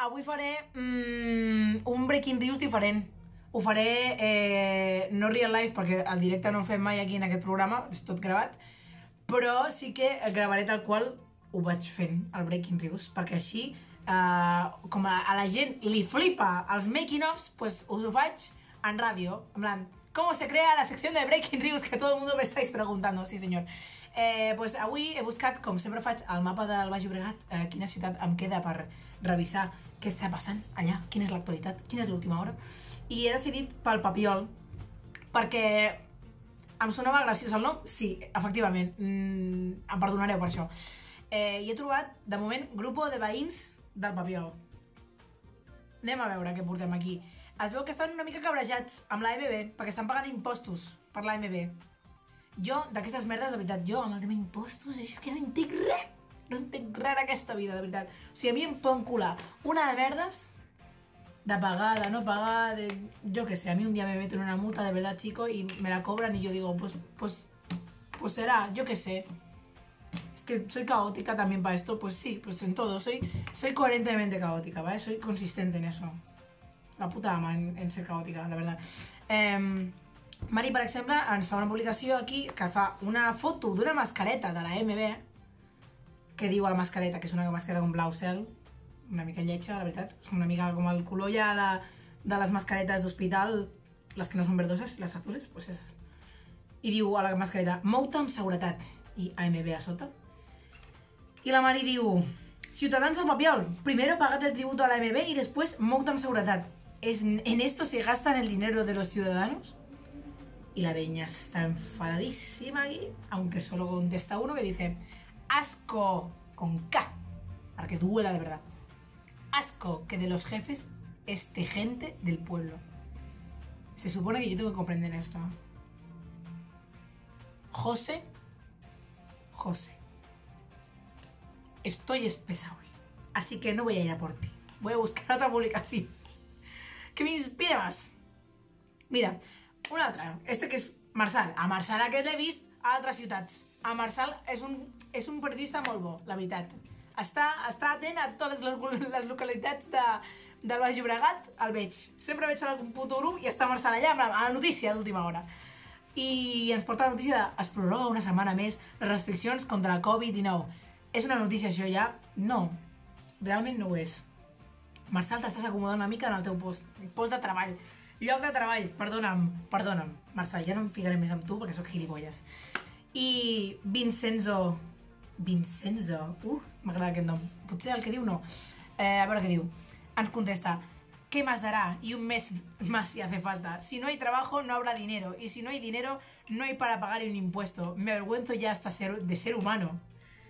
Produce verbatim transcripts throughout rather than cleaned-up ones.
avui faré mm, un Breaking News diferent. Ho faré eh, no real life, perquè el directe no el fem mai aquí en aquest programa, és tot gravat, però sí que gravaré tal qual ho vaig fent, el Breaking News, perquè així, eh, com a, a la gent li flipa els making-ofs, pues us ho faig en ràdio, en plan, ¿cómo se crea la sección de Breaking News? Que todo el mundo me estáis preguntando, sí senyor. Eh, pues avui he buscat, com sempre faig, al mapa del Baix Llobregat, eh, quina ciutat em queda per revisar què està passant allà, quina és l'actualitat, quina és l'última hora. I he decidit pel Papiol, perquè em sonava graciós el nom. Sí, efectivament, mm, em perdonareu per això. Eh, I he trobat, de moment, grupo de veïns del Papiol. Anem a veure què portem aquí. Es veu que estan una mica cabrejats amb l'A M B, perquè estan pagant impostos per l'A M B. Jo, d'aquestes merdes, de veritat, jo amb el tema impostos, és que no entenc res. No entenc res d'aquesta vida, de veritat. O sigui, a mi em poden colar una de merdes de pagar, de no pagar, de... yo que sé, a mí un día me meten una multa de verdad, chico, y me la cobran y yo digo, pues, pues, pues será, yo que sé. Es que soy caótica también para esto, pues sí, pues en todo, soy, soy coherentemente caótica, ¿vale? Soy consistente en eso. La puta ama en, en ser caòtica, la veritat. Eh, Mari, per exemple, ens fa una publicació aquí que fa una foto d'una mascareta de la M B que diu a la mascareta, que és una mascareta com blau cel, una mica lletja, la veritat. És una mica com el color ja de, de les mascaretes d'hospital, les que no són verdoses, les azules, pues esas. I diu a la mascareta, mou-te amb seguretat, i A M B a sota. I la Mari diu, ciutadans del Papiol, primero pagate el tributo a la M B y después mou-te amb seguretat. ¿Es, ¿En esto se gastan el dinero de los ciudadanos? Y la Beña está enfadadísima aquí, aunque solo contesta uno que dice, asco, con K, para que duela de verdad. Asco que de los jefes esté gente del pueblo. Se supone que yo tengo que comprender esto. José, José, estoy espesa hoy, así que no voy a ir a por ti. Voy a buscar otra publicación que me inspira más. Mira, una altra. Este que és Marsal. A Marsal aquest l'he vist a altres ciutats. A Marsal és un, és un periodista molt bo, la veritat. Està, està atent a totes les, les localitats de, del Baix Llobregat, el veig. Sempre veig algun puto grup i està Marsal allà, a la notícia d'última hora. I ens porta la notícia de es prorroga una setmana més les restriccions contra la Covid dinou. És una notícia això ja? No, realment no ho és. Marsal, t'estàs acomodant una mica en el teu post, post de treball. Lloc de treball, perdona'm, perdona'm. Marçal, ja no em ficaré més amb tu perquè sóc gilipolles. I Vincenzo... Vincenzo... Uh, m'agrada aquest nom. Potser el que diu no. Eh, a veure què diu. Ens contesta, ¿qué más dará? Y un mes más si hace falta. Si no hay trabajo, no habrá dinero. Y si no hay dinero, no hay para pagar un impuesto. Me avergüenzo ya hasta ser, de ser humano.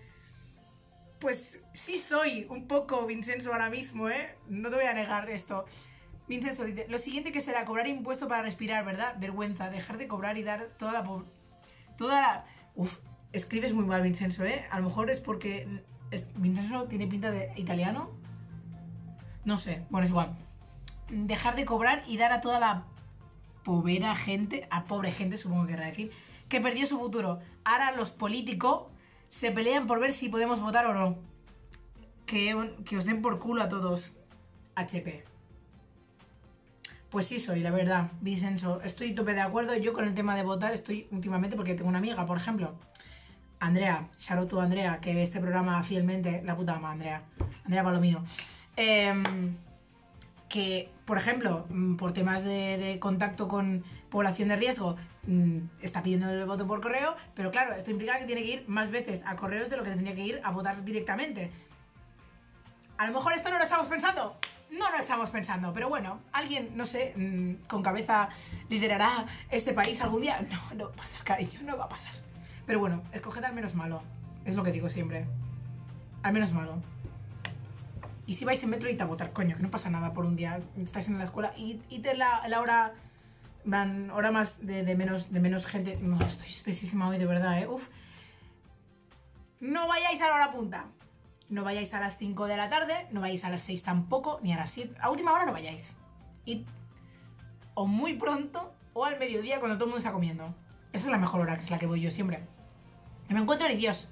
Pues sí soy un poco Vincenzo ahora mismo, ¿eh? No te voy a negar esto. Vincenzo dice, lo siguiente que será cobrar impuesto para respirar, ¿verdad? Vergüenza, dejar de cobrar y dar toda la... Toda la... Uf, escribes muy mal, Vincenzo, ¿eh? A lo mejor es porque... Es... Vincenzo tiene pinta de italiano. No sé, bueno, es igual. Dejar de cobrar y dar a toda la... Povera gente, a pobre gente, supongo que querrá decir, que perdió su futuro. Ahora los políticos se pelean por ver si podemos votar o no. Que, que os den por culo a todos. H P. Pues sí soy, la verdad, Vincenzo. Estoy tope de acuerdo. Yo con el tema de votar estoy últimamente porque tengo una amiga, por ejemplo, Andrea, shout out to Andrea, que ve este programa fielmente. La puta ama, Andrea. Andrea Palomino. Eh, que, por ejemplo, por temas de, de contacto con población de riesgo, está pidiendo el voto por correo, pero claro, esto implica que tiene que ir más veces a correos de lo que tendría que ir a votar directamente. A lo mejor esto no lo estamos pensando. No lo estamos pensando, pero bueno, alguien, no sé, mmm, con cabeza liderará este país algún día. No, no va a pasar, cariño, no va a pasar. Pero bueno, escoged al menos malo. Es lo que digo siempre. Al menos malo. Y si vais en metro, id a votar, coño, que no pasa nada por un día. Estáis en la escuela y id la, la hora... Van, hora más de, de, menos, de menos gente. No, estoy espesísima hoy, de verdad, eh. Uf. No vayáis a la hora punta. No vayáis a las cinco de la tarde, no vayáis a las seis tampoco, ni a las siete. A última hora no vayáis. Id o muy pronto o al mediodía cuando todo el mundo está comiendo. Esa es la mejor hora, que es la que voy yo siempre. No me encuentro ni Dios.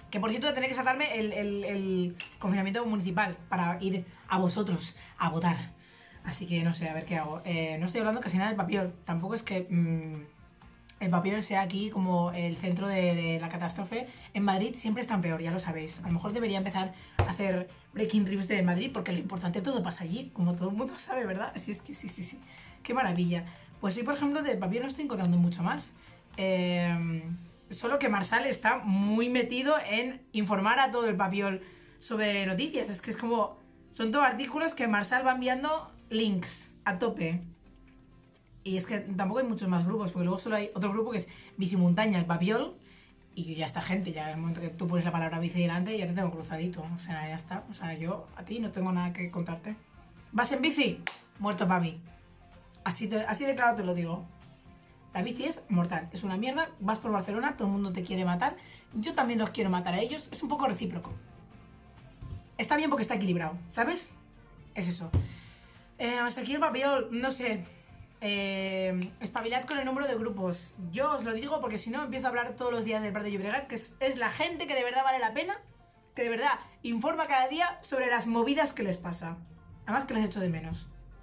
Que por cierto, tendré que saltarme el, el, el confinamiento municipal para ir a vosotros a votar. Así que no sé, a ver qué hago. Eh, no estoy hablando casi nada del Papiol. Tampoco es que mmm, el Papiol sea aquí como el centro de, de la catástrofe. En Madrid siempre están peor, ya lo sabéis. A lo mejor debería empezar a hacer breaking reviews de Madrid, porque lo importante todo pasa allí, como todo el mundo sabe, ¿verdad? Sí, es que sí, sí, sí. Qué maravilla. Pues hoy, por ejemplo, del Papiol no estoy encontrando mucho más. Eh... Solo que Marsal está muy metido en informar a todo el Papiol sobre noticias. Es que es como... Son todos artículos que Marsal va enviando links a tope. Y es que tampoco hay muchos más grupos, porque luego solo hay otro grupo que es Bicimontaña, el Papiol. Y ya está gente, ya en el momento que tú pones la palabra bici delante ya te tengo cruzadito. O sea, ya está. O sea, yo a ti no tengo nada que contarte. ¿Vas en bici? Muerto para mí. Así, te, así de claro te lo digo. La bici es mortal, es una mierda, vas por Barcelona, todo el mundo te quiere matar, yo también los quiero matar a ellos, es un poco recíproco. Está bien porque está equilibrado, ¿sabes? Es eso. Eh, hasta aquí el Papiol, no sé. Eh, espabilad con el número de grupos. Yo os lo digo porque si no empiezo a hablar todos los días del Prat de Llobregat, que es, es la gente que de verdad vale la pena, que de verdad informa cada día sobre las movidas que les pasa. Además que les echo de menos.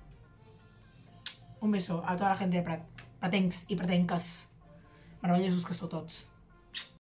Un beso a toda la gente de Prat. Pratencs i pratenques. Meravellosos que sou tots.